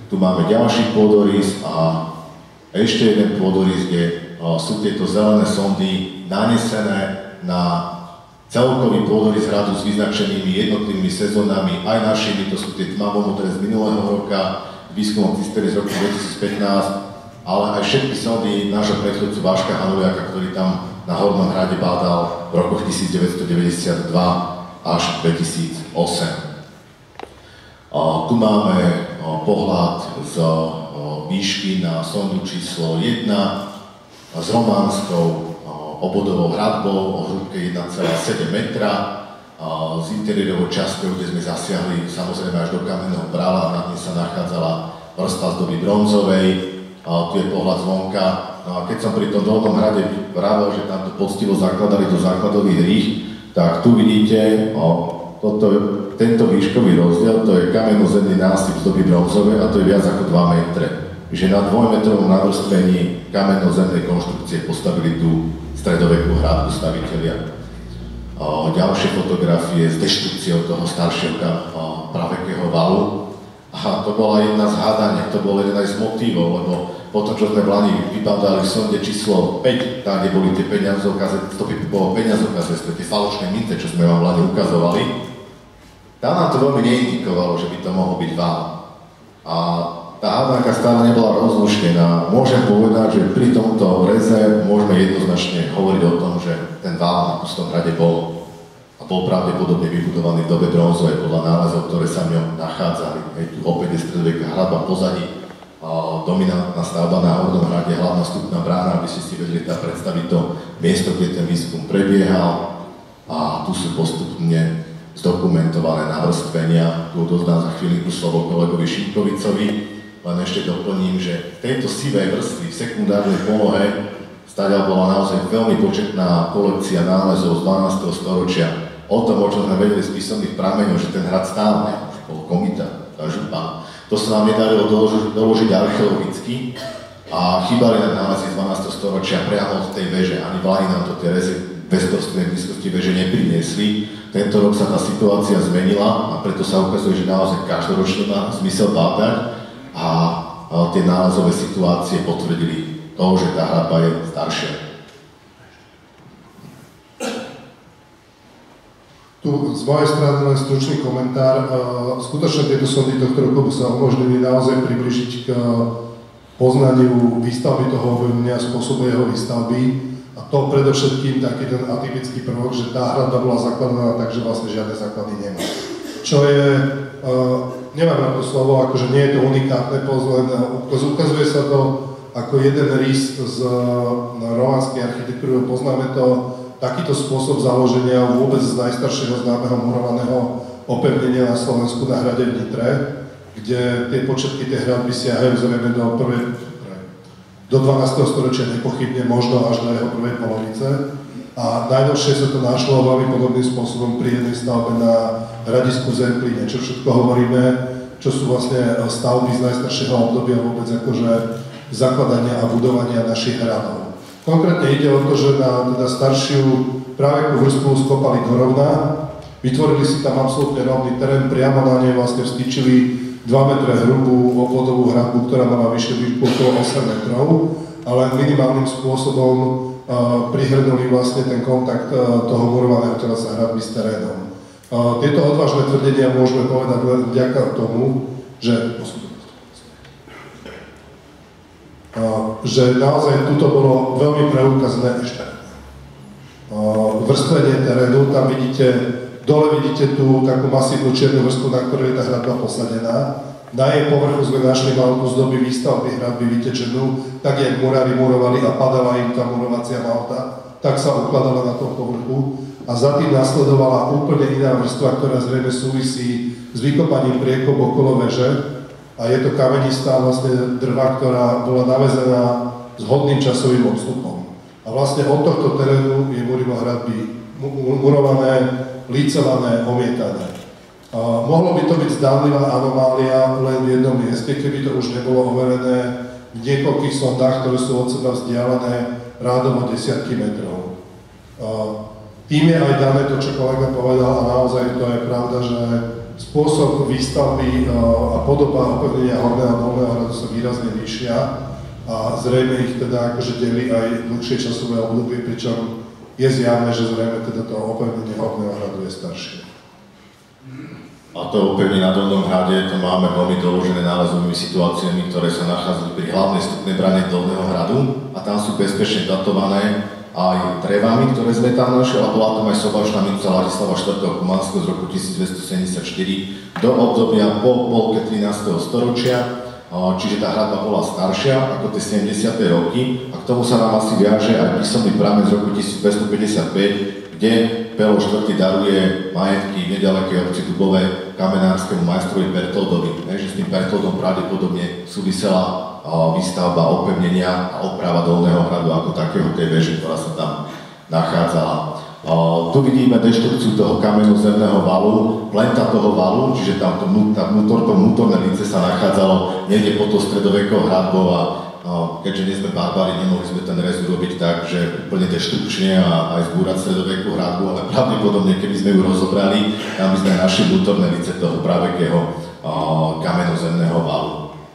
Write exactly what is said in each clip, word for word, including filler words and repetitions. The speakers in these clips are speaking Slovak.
Tu máme ďalší pôdorys a ešte jeden pôdorys, kde sú tieto zelené sondy nanesené na celkový pôdorys hradu s vyznačenými jednotlivými sezónami, aj našimi, to sú tie tmavomodré z minulého roka, výskumom cistery z roku dvetisícpätnásť, ale aj všetky sondy nášho predchodcu Vaška Hanuliaka, ktorý tam na Hornom hrade bádal v rokoch devätnásťstodeväťdesiatdva až dvetisícosem. Tu máme pohľad z výšky na sondu číslo jedna s románskou obvodovou hradbou o hĺbke jeden celá sedem metra, s interiérovou časťou, kde sme zasiahli samozrejme až do kamenného brala, nad nej sa nachádzala vrstva z doby bronzovej, tu je pohľad zvonka. No a keď som pri tom dolnom hrade vravel, že tam to poctivo zakladali do základových rých, tak tu vidíte o, toto, tento výškový rozdiel, to je kamennozemný násyp z doby bronzovej a to je viac ako dva metre. Že na dvojmetrovom navrstvení kamennozemnej konštrukcie postavili tú stredovekú hradbu stavitelia. O, ďalšie fotografie s deštrukciou toho staršieho o, pravekého valu. A to bola jedna z hádania, to bol jeden aj z motívov, lebo potom, čo sme v Lani vypadali v sonde číslo päť, tam, kde boli tie peniazové kazety, to by bolo peniazové kazety, tie falošné mince, čo sme vám v Lani ukazovali, tam nám to veľmi neindikovalo, že by to mohol byť val. A tá hádanka stále nebola rozluštená. Môžem povedať, že pri tomto reze môžeme jednoznačne hovoriť o tom, že ten val na Pustom hrade bol a bol pravdepodobne vybudovaný v dobe bronzovej podľa nálezov, ktoré sa v ňom nachádzali. Hej, tu opäť je stredoveká hradba pozadí, dominantná stavba na Hornom hrade, hlavná vstupná brána, aby ste si vedeli tam predstaviť to miesto, kde ten výskum prebiehal. A tu sú postupne zdokumentované navrstvenia. Tu odozdám za chvíľku slovo kolegovi Šimkovicovi. Len ešte doplním, že v tejto sivej vrstvy v sekundárnej polohe stáďal bola naozaj veľmi početná kolekcia nálezov z dvanásteho storočia. O tom, o čom sme vedeli z písomných prameňov, že ten hrad stál, už bol komita, župan. To sa nám nedarilo doložiť, doložiť archeologicky a chýbali nám nálezy z dvanásteho storočia priamo od tej veže. Ani v Lani nám to tie rezy bezprostrednej blízkosti veže nepriniesli. Tento rok sa tá situácia zmenila a preto sa ukazuje, že naozaj každoročne má zmysel bádať a tie nálezové situácie potvrdili to, že tá hradba je staršia. Tu z mojej strany len stručný komentár. Skutočne tieto sondy tohto roku sa umožnili naozaj približiť k poznaniu výstavby toho objavenia, spôsobu jeho výstavby. A to predovšetkým taký ten atypický prvok, že tá hradba bola zakladaná tak, že vlastne žiadne základy nemá. Čo je, neviem na to slovo, akože nie je to unikátne, len ukazuje sa to ako jeden rys z románskej architektúry. Poznáme to, takýto spôsob založenia vôbec z najstaršieho známeho murovaného opevnenia na Slovensku na hrade v Nitre, kde tie početky tej hradby siahajú zrejme do prvej, do dvanásteho storočia nepochybne, možno až do jeho prvej polovice. A najnovšie sa to našlo veľmi podobným spôsobom pri jednej stavbe na hradisku Zemplíne, čo všetko hovoríme, čo sú vlastne stavby z najstaršieho obdobia vôbec akože zakladania a budovania našich hradov. Konkrétne ide o to, že na teda staršiu práveku vrstvu skopali do rovna, vytvorili si tam absolútne rovný terén, priamo na nej vlastne vstýčili dva metre hrubú obvodovú hradbu, ktorá mala vyššie výšku okolo osem metrov, ale minimálnym spôsobom uh, prihrnuli vlastne ten kontakt uh, toho murovaného telesa hradby s terénom. Uh, tieto odvážne tvrdenia môžeme povedať len vďaka tomu, že Uh, že naozaj tuto bolo veľmi preukazné ešte. Uh, vrstvenie terénu, tam vidíte, dole vidíte tú takú masívnu čiernu vrstvu, na ktorej je tá hradba posadená. Na jej povrchu sme našli malku z doby výstavby hradby vytečenú, tak jak murári murovali a padala im tá murovacia malta, tak sa ukladala na tom povrchu. A za tým nasledovala úplne iná vrstva, ktorá zrejme súvisí s vykopaním priekop okolo veže. A je to kamenistá vlastne drva, ktorá bola navezená s hodným časovým odstupom. A vlastne od tohto terénu je murivo hradby murované, lícované, omietané. A mohlo by to byť zdánlivá anomália len v jednom mieste, keby to už nebolo overené v niekoľkých sondách, ktoré sú od seba vzdialené rádovo desiatky metrov. A tým je aj dané to, čo kolega povedal, a naozaj to je pravda, že spôsob výstavby a podoba opevnenia Horného a Dolného hradu sa výrazne líšia a zrejme ich teda akože delí aj dlhšie časové obdobie, pričom je zjavné, že zrejme teda to opevnenie Horného hradu je staršie. A to opevnenie na Dolnom hrade, to máme veľmi doložené nálezovými situáciami, ktoré sa nachádzajú pri hlavnej vstupnej brane Dolného hradu a tam sú bezpečne datované aj drevami, ktoré sme tam našli, ale bola tam aj sobačná minca Ladislava štvrtého Kumanského z roku tisícdvestosedemdesiatštyri do obdobia po polke trinásteho storočia, čiže tá hradba bola staršia ako tie sedemdesiate roky a k tomu sa nám asi viaže aj písomný prameň z roku tisícdvestopäťdesiatpäť, kde Pelo štvrtý daruje majetky v nedalekej obci Dubové kamenárskému majstrovi Bertoldovi, že s tým Bertoldom pravdepodobne súvisela výstavba opevnenia a oprava Dolného hradu ako takého tej veže, ktorá sa tam nachádzala. Tu vidíme deštrukciu toho kamenozemného valu, plenta toho valu, čiže tam to vnútor, to vnútorné lince sa nachádzalo niekde pod to stredovekou hradbou a keďže nie sme barbári, nemohli sme ten rez urobiť tak, že úplne deštrukčne a aj zbúrať stredovekú hradbu, ale pravdepodobne, keby sme ju rozobrali, tam by sme našli vnútorné lince toho pravekého kamenozemného valu.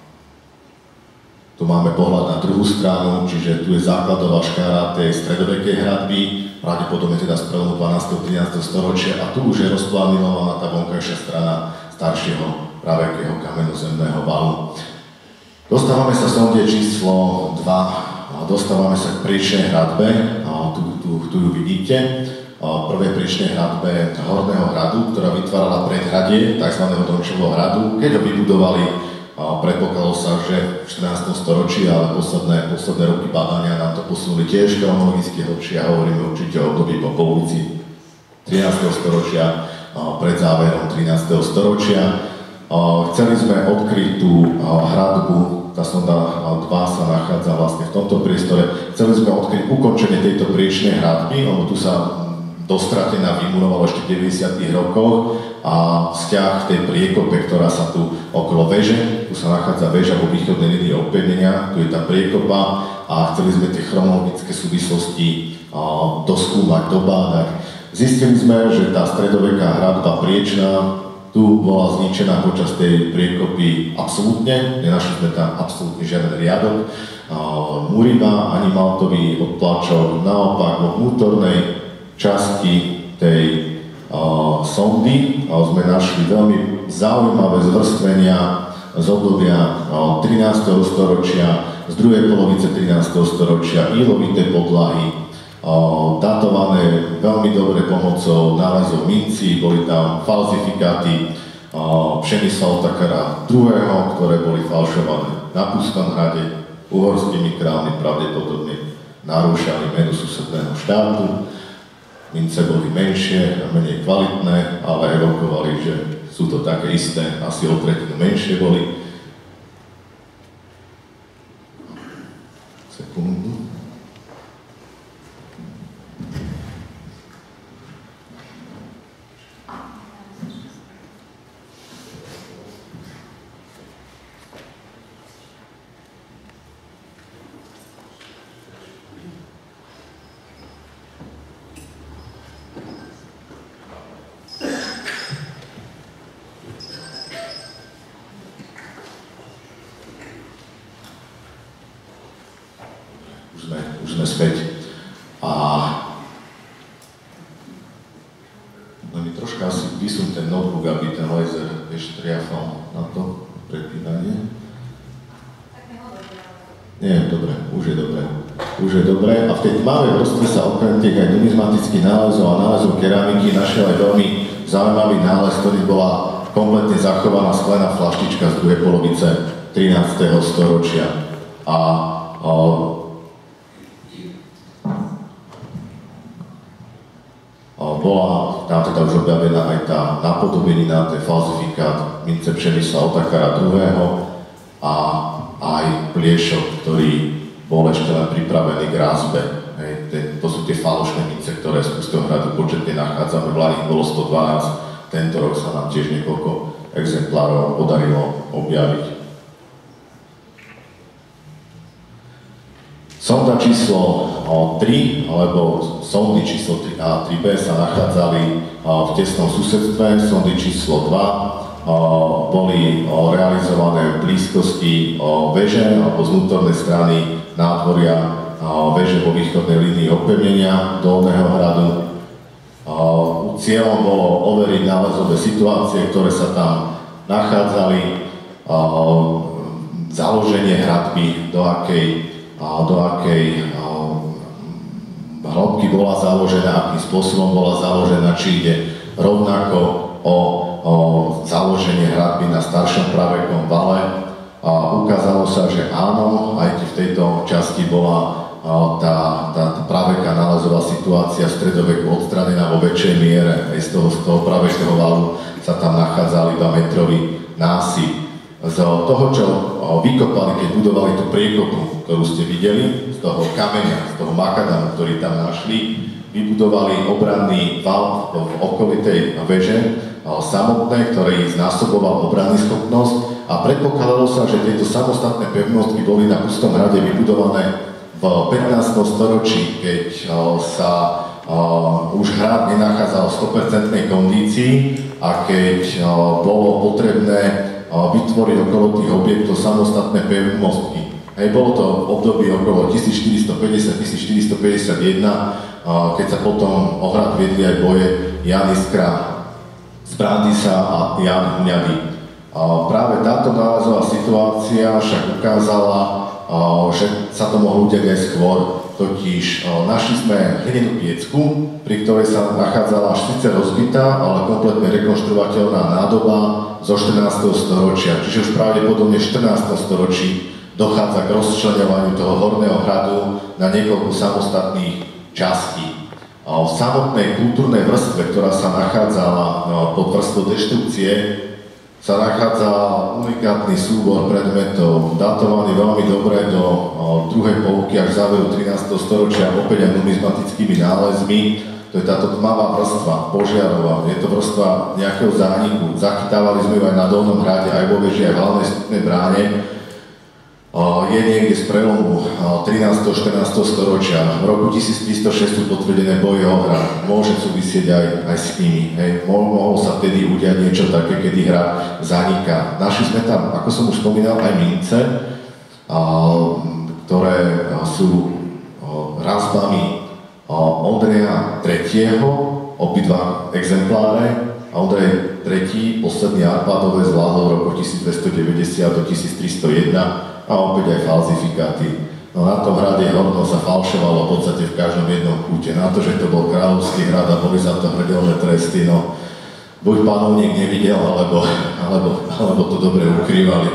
Tu máme pohľad na druhú stranu, čiže tu je základová škára tej stredovekej hradby, pravdepodobne teda z prelomu dvanásteho a trinásteho storočia a tu už je rozplanilovaná tá vonkajšia strana staršieho pravekého kamenozemného valu. Dostávame sa sonde číslo dva, dostávame sa k priečnej hradbe, tu, tu, tu ju vidíte, prvej priečnej hradbe Horného hradu, ktorá vytvárala predhradie tzv. Dončovho hradu, keď ho vybudovali. Predpokladalo sa, že v štrnástom storočí, ale posledné, posledné roky badania nám to posunuli tiež chronologicky hlbšie a hovoríme určite o období po polovici trinásteho storočia, pred záverom trinásteho storočia. Chceli sme odkryť tú hradbu, tá sonda dva sa nachádza vlastne v tomto priestore. Chceli sme odkryť ukončenie tejto priečnej hradby, lebo tu sa dostratená vymurovala ešte v deväťdesiatych rokoch a vzťah tej priekope, ktorá sa tu okolo veže, tu sa nachádza väža vo východnej línii opevnenia, tu je tá priekopa a chceli sme tie chronologické súvislosti doskúmať, dobádať. Zistili sme, že tá stredoveká hradba priečná tu bola zničená počas tej priekopy absolútne, nenašli sme tam absolútne žiaden riadok, muriva ani maltový odpláčok, naopak vo vnútornej časti tej uh, sondy uh, sme našli veľmi zaujímavé zvrstvenia z obdobia uh, trinásteho storočia, z druhej polovice trinásteho storočia, ílovité podlahy, uh, datované veľmi dobre pomocou nálezov mincí, boli tam falzifikáty uh, Přemysla Otakara druhého, ktoré boli falšované na Puskom hrade, uhorskými kráľmi pravdepodobne narúšali menu susedného štátu. Mince boli menšie a menej kvalitné, ale evokovali, že sú to také isté, asi o tretinu menšie boli. Sekundu. Už sme späť. A no mi troška asi vysun ten notebook, aby ten laser ešte triafal na to prepínanie. Nie, dobre, už je dobre. Už je dobre. A v tej tmavej vrstve sa okrem tých aj numizmatických nálezov a nálezov keramiky našiel aj veľmi zaujímavý nález, ktorý bola kompletne zachovaná sklená flaštička z druhej polovice trinásteho storočia. A o, bola tam teda už objavená aj tá napodobenina, ten falzifikát mince Přemysla Otakara druhého a aj pliešok, ktorý bol ešte len pripravený k rázbe. Hej, ten, to sú tie falošné mince, ktoré z Pustého hradu početne nachádzame, v Lani bolo sto dvanásť, tento rok sa nám tiež niekoľko exemplárov podarilo objaviť. Sonda číslo tri, alebo sondy číslo tri a tri bé sa nachádzali v tesnom susedstve. Sondy číslo dva boli realizované v blízkosti veže alebo z vnútornej strany nádvoria veže vo východnej línii opevnenia Dolného hradu. Cieľom bolo overiť nálezové situácie, ktoré sa tam nachádzali, založenie hradby, do akej, do akej hĺbky bola založená, akým spôsobom bola založená, či ide rovnako o, o založenie hradby na staršom pravekom vale. A ukázalo sa, že áno, aj v tejto časti bola tá, tá praveká nálezová situácia v stredoveku odstranená vo väčšej miere. Aj z toho, z toho pravekého valu sa tam nachádzal iba metrový násyp. Z toho, čo vykopali, keď budovali tú priekopu, ktorú ste videli, z toho kameňa, z toho makadamu, ktorý tam našli, vybudovali obranný val v okolitej veže samotné, ktorý znásoboval obranný schopnosť a predpokladalo sa, že tieto samostatné pevnostky boli na Pustom hrade vybudované v pätnástom storočí, keď sa už hrad nenachádzal v sto percent kondícii a keď bolo potrebné vytvoriť okolo tých objektov samostatné pevnostky. Hej, bolo to v období okolo tisícštyristopäťdesiat až tisícštyristopäťdesiatjeden, keď sa potom o hrad viedli aj boje Jan Iskra z Brandýsa a Jan Huňady. Práve táto nálezová situácia však ukázala, že sa to mohlo udiať aj skôr. Totiž našli sme hlinenú piecku, pri ktorej sa nachádzala až síce rozbitá, ale kompletne rekonštruovateľná nádoba zo štrnásteho storočia. Čiže už pravdepodobne v štrnástom storočí dochádza k rozčleňovaniu toho horného hradu na niekoľko samostatných častí. V samotnej kultúrnej vrstve, ktorá sa nachádzala pod vrstvou deštrukcie, sa nachádza unikátny súbor predmetov, datovaný veľmi dobre do druhej polky až záveru trinásteho storočia, opäť aj numizmatickými nálezmi. To je táto tmavá vrstva, požiarová, je to vrstva nejakého zániku. Zachytávali sme ju aj na Dolnom hrade, aj vo veži, aj v hlavnej vstupnej bráne. Je niekde z prelomu trinásteho štrnásteho storočia. V roku tisíctristošesť sú potvrdené boje o hrad. Môže súvisieť aj, aj s nimi. Hej. Mo- mohlo sa vtedy udiať niečo také, kedy hra zaniká. Našli sme tam, ako som už spomínal, aj mince, ktoré sú razbami Ondreja tretieho, obidva exempláre. Ondrej tretí, posledný Arpádové zvládol v roku tisícdvestodeväťdesiat do tisíctristojeden a opäť aj falzifikáty. No na tom hrade horno sa falšovalo v podstate v každom jednom kúte. Na to, že to bol kráľovský hrad a boli za to hrdelné tresty, no buď panovník nevidel, alebo, alebo, alebo to dobre ukrývali.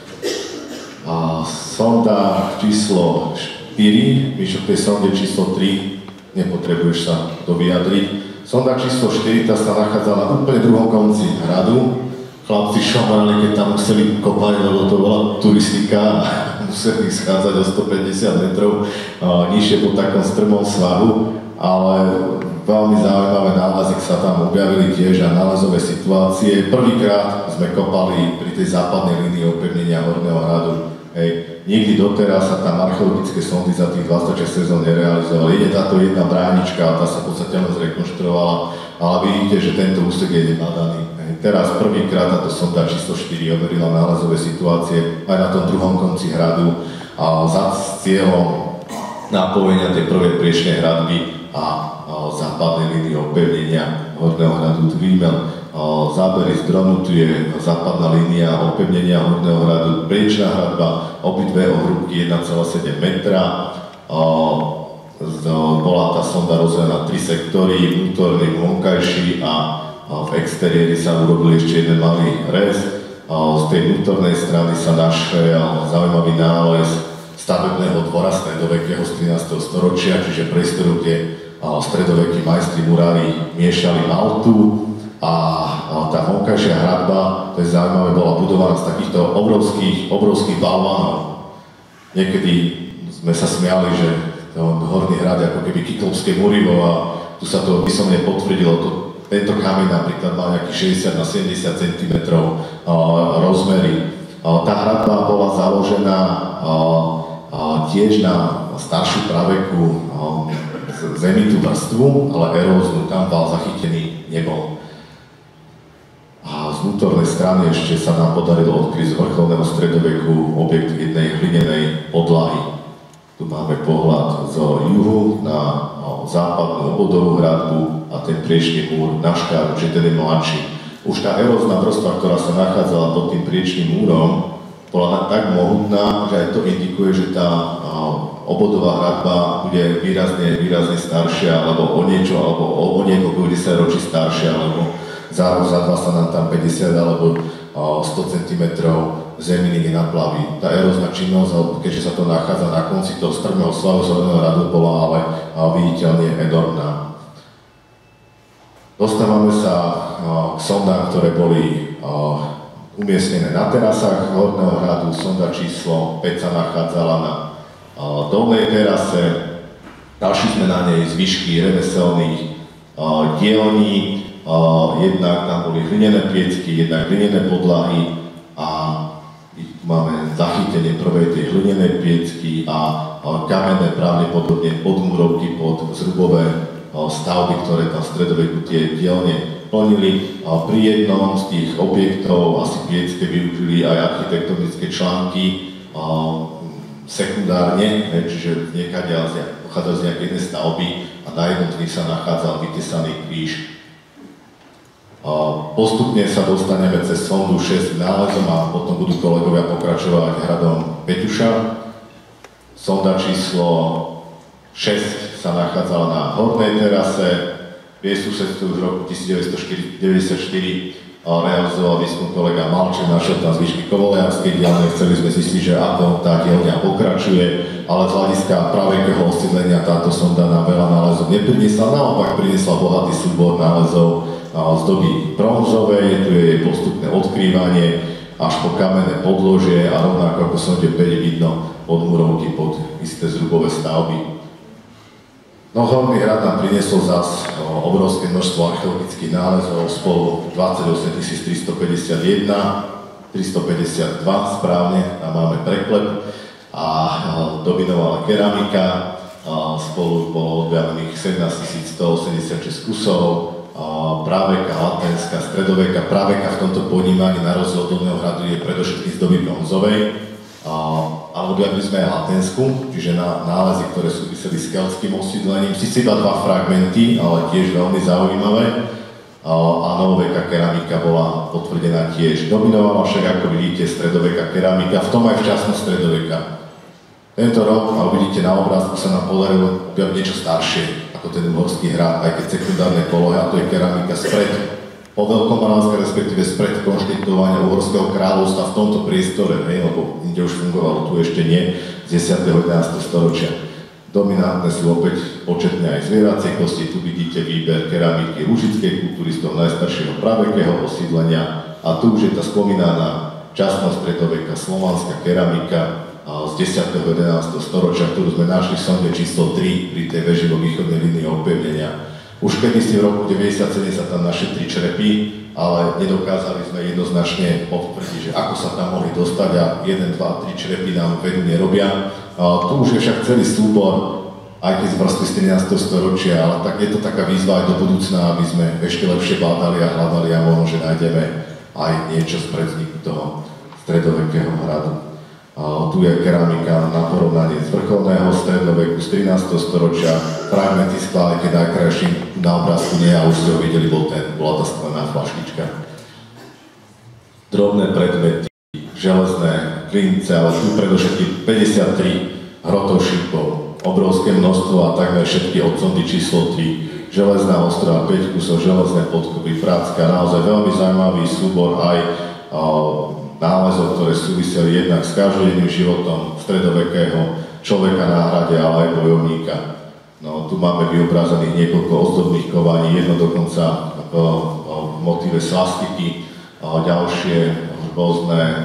A sonda číslo štyri, Mišo, v tej sonde číslo tri, nepotrebuješ sa to vyjadriť. Sonda číslo štyri, tá sa nachádza na úplne druhom konci hradu. Chlapci šomrali, keď tam museli kopať, lebo to bola turistika a museli schádzať o stopäťdesiat metrov nižšie po takom strmom svahu, ale veľmi zaujímavé nálezy sa tam objavili tiež a nálezové situácie. Prvýkrát sme kopali pri tej západnej línii opevnenia Horného hradu. Hej. Nikdy doteraz sa tam archeologické sondy za tých dvadsaťšesť sezón nerealizovali. Ide táto jedna bránička, tá sa v podstate len zrekonštruovala, ale vidíte, že tento úsek je nebadaný. Teraz prvýkrát táto sonda číslo štyri overila nálezové situácie aj na tom druhom konci hradu a za cieľom napojenia tej prvej priečnej hradby a, a západnej línie opevnenia Horného hradu. Tu vidíme zábery z dronu, tu je západná línia opevnenia Horného hradu, priečná hradba, obidve o hrúbky jeden celá sedem metra. Bola tá sonda rozdelená na tri sektory, vnútorný, vonkajší a v exteriéri sa urobil ešte jeden malý rez. Z tej vnútornej strany sa našiel zaujímavý nález stavebného dvora stredovekého z trinásteho storočia, čiže priestoru, kde stredovekí majstri murári miešali maltu a tá vonkajšia hradba, to je zaujímavé, bola budovaná z takýchto obrovských, obrovských balvánov. Niekedy sme sa smiali, že Horný hrad je ako keby Kyklopské Murivo a tu sa to vyslovne potvrdilo. To, tento kameň napríklad mal nejakých šesťdesiat na sedemdesiat centimetrov rozmery. Tá hradba bola založená tiež na staršiu praveku zemitú vrstvu, ale eróznu, tam val zachytený nebol. A z vnútornej strany ešte sa nám podarilo odkryť z vrcholného stredoveku objekt jednej hlinenej podlahy. Tu máme pohľad z juhu na západnú obvodovú hradbu a ten priečný múr na škáru, čiže ten je mladší. Už tá erózna vrstva, ktorá sa nachádzala pod tým priečným múrom, bola tak mohutná, že aj to indikuje, že tá obvodová hradba bude výrazne, výrazne staršia, alebo o niečo, alebo o, o niekoľko desať ročí staršia, alebo za rok, za dva sa nám tam päťdesiat alebo sto centimetrov zeminy nenaplaví. Tá erózna činnosť, keďže sa to nachádza na konci toho strmého svahu Zeleného radu, bola ale viditeľne enormná. Dostávame sa k sondám, ktoré boli umiestnené na terasách Horného hradu. Sonda číslo päť sa nachádzala na dolnej terase. Ďalší sme na nej zvyšky remeselných dielní. Jednak tam boli hlinené piecky, jednak hlinené podlahy a tu máme zachytenie prvej tej hlinenej piecky a kamenné pravdepodobne podmúrovky pod zrubové stavby, ktoré tam v stredoveku tie dielne plnili. Pri jednom z tých objektov, asi piecké, využili aj architektonické články sekundárne, čiže niekadia pochádza z nejakej jednej stavby a na jednom z nich sa nachádzal vytesaný kríž. Postupne sa dostaneme cez sondu šesť nálezom a potom budú kolegovia pokračovať hradom Peťuša. Sonda číslo šesť sa nachádzala na hornej terase. Jej susedstvo už v roku devätnásťstodeväťdesiatštyri realizoval výskum kolega Malček, našiel tam zvyšky Kovoliarskej dielne. Chceli sme zistiť, že ako tá dielňa pokračuje, ale z hľadiska pravekého osídlenia táto sonda nám veľa nálezov nepriniesla, naopak priniesla bohatý súbor nálezov z doby bronzovej, tu je jej postupné odkrývanie až po kamenné podložie a rovnako ako sonde päť vidno podmúrovky pod isté zrubové stavby. No Horný hrad nám priniesol zas obrovské množstvo archeologických nálezov, spolu dvadsaťosem tisíc tristopäťdesiatjeden, tristopäťdesiatdva správne, tam máme preklep a dominovala keramika, spolu bolo objavených sedemnásť tisíc stoosemdesiatšesť kusov, práveka, latenská, stredoveka. Práveka v tomto ponímaní na rozdiel od Dolného hradu je predovšetkým z doby bronzovej, ale objavili sme aj latenskú, čiže nálezy, ktoré súviseli s keltským osídlením. Sice iba dva fragmenty, ale tiež veľmi zaujímavé. A novoveka keramika bola potvrdená tiež. Dominovala však, ako vidíte, stredoveka keramika, v tom aj včasná stredoveka. Tento rok, a uvidíte na obrázku, sa nám podarilo objaviť niečo staršie ako ten Uhorský hrad, aj keď sekundárne polohy, a to je keramika spred Poveľkomoravska, respektíve spred konštituovania Uhorského kráľovstva v tomto priestore, hej, lebo inde už fungovalo, tu ešte nie, z desiateho jedenásteho storočia. Dominantné sú opäť početne aj zvieracie kosti, tu vidíte výber keramiky ružickej kultúry z toho najstaršieho pravekého osídlenia a tu už je tá spomínaná časná stredoveka slovanská keramika z desiateho jedenásteho storočia, ktorú sme našli v sonde číslo tri pri tej veži vo východnej línii opevnenia. Už kedysi v roku deväťdesiatsedem sa tam našli tri črepy, ale nedokázali sme jednoznačne potvrdiť, že ako sa tam mohli dostať a jeden, dva, tri črepy nám vedu nerobia. A tu už je však celý súbor, aj keď z vrstvy z trinásteho storočia, ale tak je to taká výzva aj do budúcna, aby sme ešte lepšie bádali a hľadali a možno, že nájdeme aj niečo z predzniku toho stredovekého hradu. A tu je keramika na porovnanie z vrcholného stredoveku z trinásteho storočia, fragmenty skla, aj keď najkrajším na obrázku nie, a už ste ho videli, bol ten, bola tá sklená flaštička. Drobné predmety, železné klince, ale tu predovšetkým päťdesiattri hrotov šípov, obrovské množstvo a takmer všetky od sondy číslo tri, železná ostrá, päť kusov, železné podkopy, prácka, naozaj veľmi zaujímavý súbor aj o, nálezov, ktoré súviseli jednak s každodenným životom stredovekého človeka na hrade, ale aj bojovníka. No, tu máme vyobrazených niekoľko ozdobných kovaní, jedno dokonca v, v motíve svastiky, ďalšie rôzne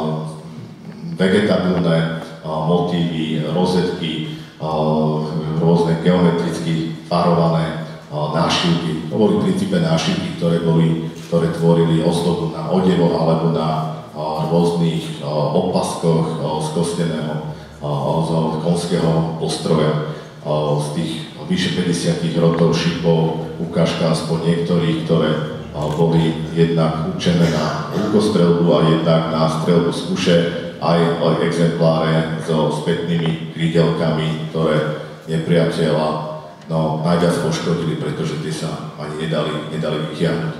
vegetabilné motívy, rozetky, rôzne geometricky farované nášivky. To boli v princípe nášivky, ktoré, boli, ktoré tvorili ozdobu na odevo alebo na rôznych opaskoch z kosteného z konského ostroja, z tých vyše päťdesiat rotov šipov, ukážka aspoň niektorých, ktoré boli jednak určené na ľukostrelbu a jednak na streľbu z kuše, aj exempláre so spätnými krídelkami, ktoré nepriateľa no, najviac poškodili, pretože tie sa ani nedali, nedali vytiahnuť.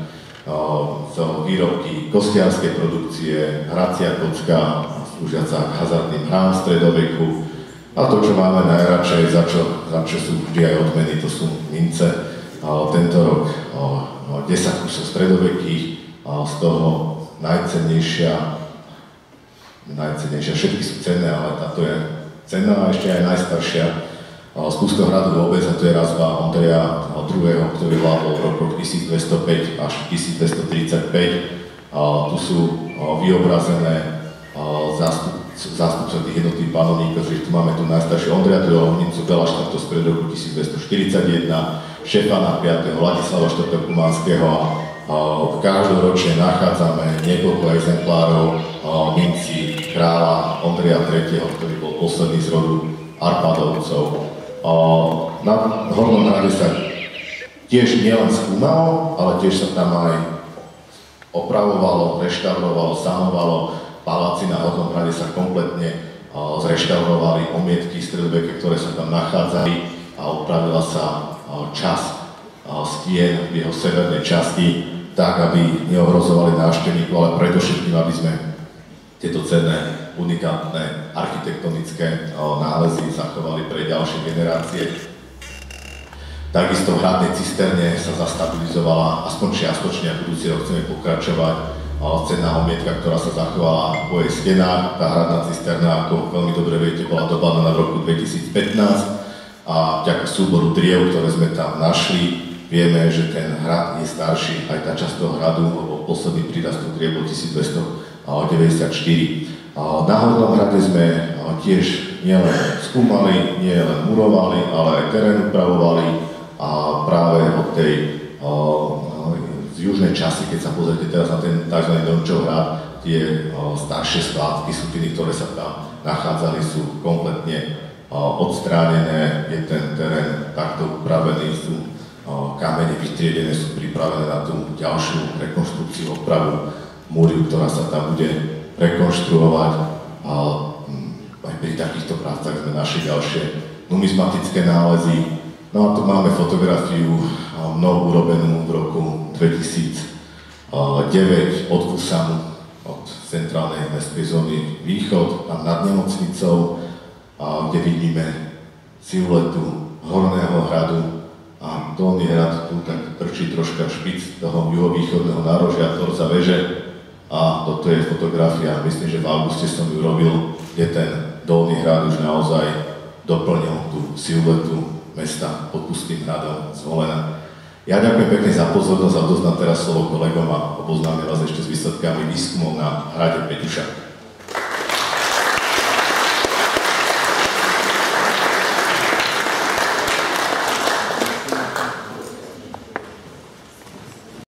Z výrobky kostiarskej produkcie, hracia kocka, slúžiaca k hazardným hrám v stredoveku. A to, čo máme najradšej, za čo, za čo sú vždy aj odmeny, to sú mince. Tento rok desať kusov stredovekých, z toho najcennejšia, najcennejšia, všetky sú cenné, ale táto je cenná a ešte aj najstaršia. Z Púského hradu vôbec, a to je razba Ondreja druhého, ktorý vládol v rokoch tisícdvestopäť až tisícdvestotridsaťpäť. Tu sú vyobrazené zástupcov tých jednotlivých panovníkov, že tu máme tu najstaršiu Ondreja druhého Hnicu Belašta, to z pred roku tisícdvestoštyridsaťjeden, Štefana piateho Ladislava štvrtého Kumanského a každoročne nachádzame niekoľko exemplárov minci kráľa Ondreja tretieho, ktorý bol posledný z rodu Arpadovcov. Na Hornom hrade sa tiež nielen skúmalo, ale tiež sa tam aj opravovalo, reštaurovalo, sanovalo. Paláci na Hornom hrade sa kompletne zreštaurovali, omietky stredoveké, ktoré sa tam nachádzali, a opravila sa časť stien v jeho severnej časti, tak, aby neohrozovali návštevníkov, ale predovšetkým, aby sme tieto cenné, unikátne architektonické nálezy zachovali pre ďalšie generácie. Takisto v hradnej cisterne sa zastabilizovala, aspoň čiastočne, a budúci rok chceme pokračovať, cenná omietka, ktorá sa zachovala po jej stenách. Tá hradná cisterna, ako veľmi dobre viete, bola dobadaná v roku dvetisícpätnásť a vďaka súboru driev, ktoré sme tam našli, vieme, že ten hrad je starší, aj tá časť toho hradu, lebo posledný prírastok driev bol tisícdvestodeväťdesiatštyri. Na Hornom hrade sme tiež nielen skúmali, nielen murovali, ale aj terén upravovali, a práve od tej z južnej časti, keď sa pozrite teraz na ten tzv. Dončov hrad, tie staršie skládky, sútiny, ktoré sa tam nachádzali, sú kompletne odstránené, je ten terén takto upravený, sú kamene vytriedené, sú pripravené na tú ďalšiu rekonštrukciu, opravu múriu, ktorá sa tam bude rekonštruovať. A aj pri takýchto prácach sme našli ďalšie numizmatické nálezy. No a tu máme fotografiu mnou urobenú v roku dvetisícdeväť od Kusanu, od centrálnej mestskej zóny východ, tam nad nemocnicou, kde vidíme siluetu Horného hradu, a Dolný hrad tu tak trčí troška špic toho juhovýchodného nárožia torza veže. A toto je fotografia, myslím, že v auguste som ju robil, kde ten Dolný hrad už naozaj doplnil tú siluetu mesta pod Púským hradom Zvolena. Ja ďakujem pekne za pozornosť a odoznám teraz slovo kolegom a oboznámim vás ešte s výsledkami výskumov na hrade Peťuša.